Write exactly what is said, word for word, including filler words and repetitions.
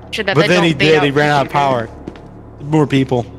Sure that But they then don't he bait did. He out ran out of computers. power. More people.